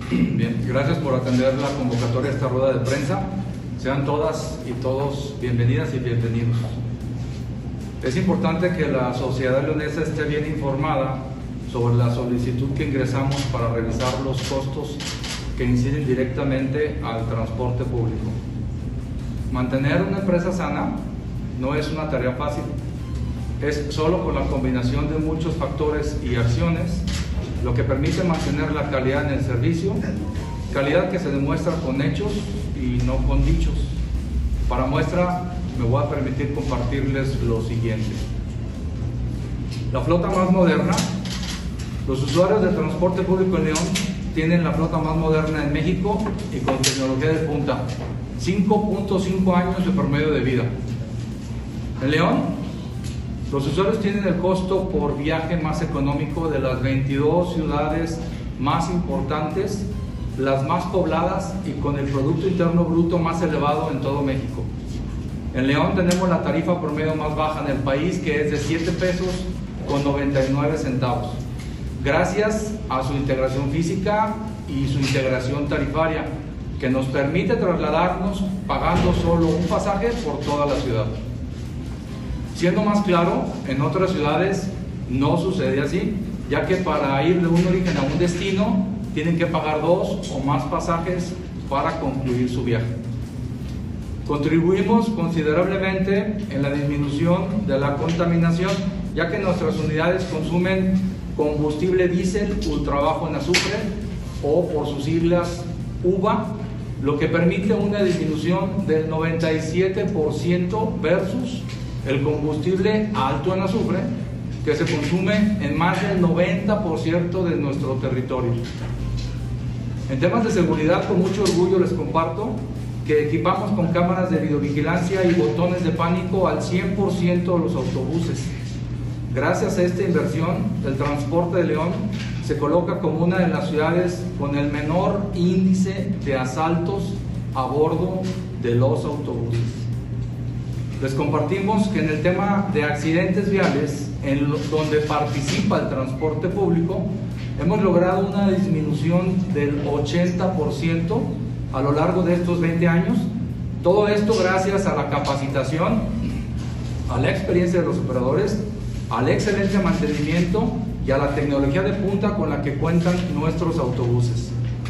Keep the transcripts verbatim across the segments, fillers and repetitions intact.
Bien, gracias por atender la convocatoria a esta rueda de prensa. Sean todas y todos bienvenidas y bienvenidos. Es importante que la sociedad leonesa esté bien informada sobre la solicitud que ingresamos para revisar los costos que inciden directamente al transporte público. Mantener una empresa sana no es una tarea fácil. Es solo con la combinación de muchos factores y acciones lo que permite mantener la calidad en el servicio, calidad que se demuestra con hechos y no con dichos. Para muestra, me voy a permitir compartirles lo siguiente. La flota más moderna, los usuarios del transporte público en León tienen la flota más moderna en México y con tecnología de punta, cinco punto cinco años de promedio de vida. En León, los usuarios tienen el costo por viaje más económico de las veintidós ciudades más importantes, las más pobladas y con el Producto Interno Bruto más elevado en todo México. En León tenemos la tarifa promedio más baja en el país, que es de siete pesos con noventa y nueve centavos, gracias a su integración física y su integración tarifaria, que nos permite trasladarnos pagando solo un pasaje por toda la ciudad. Siendo más claro, en otras ciudades no sucede así, ya que para ir de un origen a un destino tienen que pagar dos o más pasajes para concluir su viaje. Contribuimos considerablemente en la disminución de la contaminación, ya que nuestras unidades consumen combustible diésel ultra bajo en azufre, o por sus siglas U V A, lo que permite una disminución del noventa y siete por ciento versus el combustible alto en azufre, que se consume en más del noventa por ciento de nuestro territorio. En temas de seguridad, con mucho orgullo les comparto que equipamos con cámaras de videovigilancia y botones de pánico al cien por ciento de los autobuses. Gracias a esta inversión, el transporte de León se coloca como una de las ciudades con el menor índice de asaltos a bordo de los autobuses. Les compartimos que en el tema de accidentes viales, en lo, donde participa el transporte público, hemos logrado una disminución del ochenta por ciento a lo largo de estos veinte años. Todo esto gracias a la capacitación, a la experiencia de los operadores, al excelente mantenimiento y a la tecnología de punta con la que cuentan nuestros autobuses.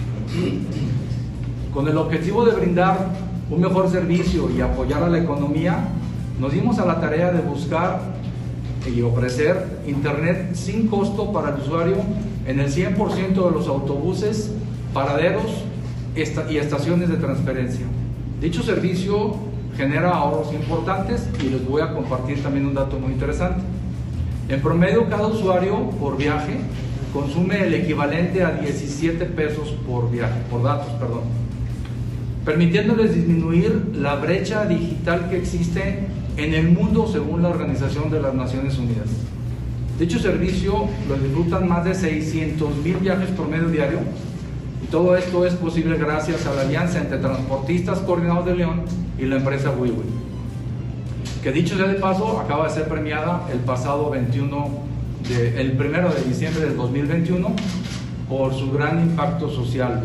Con el objetivo de brindar un mejor servicio y apoyar a la economía, nos dimos a la tarea de buscar y ofrecer internet sin costo para el usuario en el cien por ciento de los autobuses, paraderos y estaciones de transferencia. Dicho servicio genera ahorros importantes y les voy a compartir también un dato muy interesante. En promedio, cada usuario por viaje consume el equivalente a diecisiete pesos por viaje, por datos, perdón, permitiéndoles disminuir la brecha digital que existe en el mundo según la Organización de las Naciones Unidas. Dicho servicio lo disfrutan más de seiscientos mil viajes promedio diario, y todo esto es posible gracias a la alianza entre Transportistas Coordinados de León y la empresa WeWe, que dicho sea de paso acaba de ser premiada el pasado veintiuno de, el primero de diciembre del dos mil veintiuno por su gran impacto social.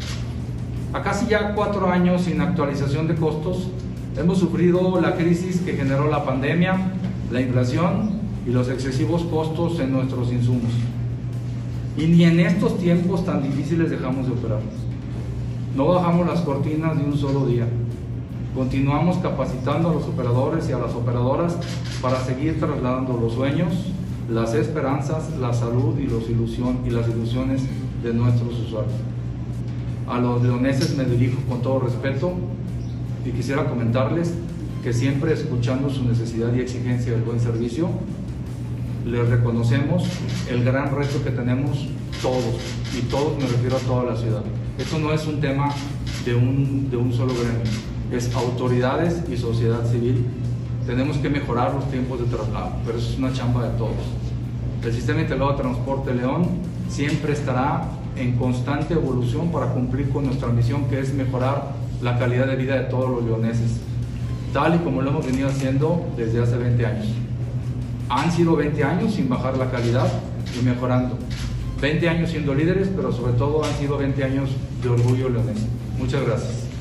A casi ya cuatro años sin actualización de costos, hemos sufrido la crisis que generó la pandemia, la inflación y los excesivos costos en nuestros insumos. Y ni en estos tiempos tan difíciles dejamos de operar. No bajamos las cortinas de un solo día. Continuamos capacitando a los operadores y a las operadoras para seguir trasladando los sueños, las esperanzas, la salud y, los ilusión, y las ilusiones de nuestros usuarios. A los leoneses me dirijo con todo respeto y quisiera comentarles que siempre escuchando su necesidad y exigencia del buen servicio, les reconocemos el gran reto que tenemos todos, y todos me refiero a toda la ciudad. Esto no es un tema de un, de un solo gremio, es autoridades y sociedad civil. Tenemos que mejorar los tiempos de traslado, pero eso es una chamba de todos. El Sistema Integrado de Transporte León siempre estará en constante evolución para cumplir con nuestra misión, que es mejorar la calidad de vida de todos los leoneses, tal y como lo hemos venido haciendo desde hace veinte años. Han sido veinte años sin bajar la calidad y mejorando. veinte años siendo líderes, pero sobre todo han sido veinte años de orgullo leonés. Muchas gracias.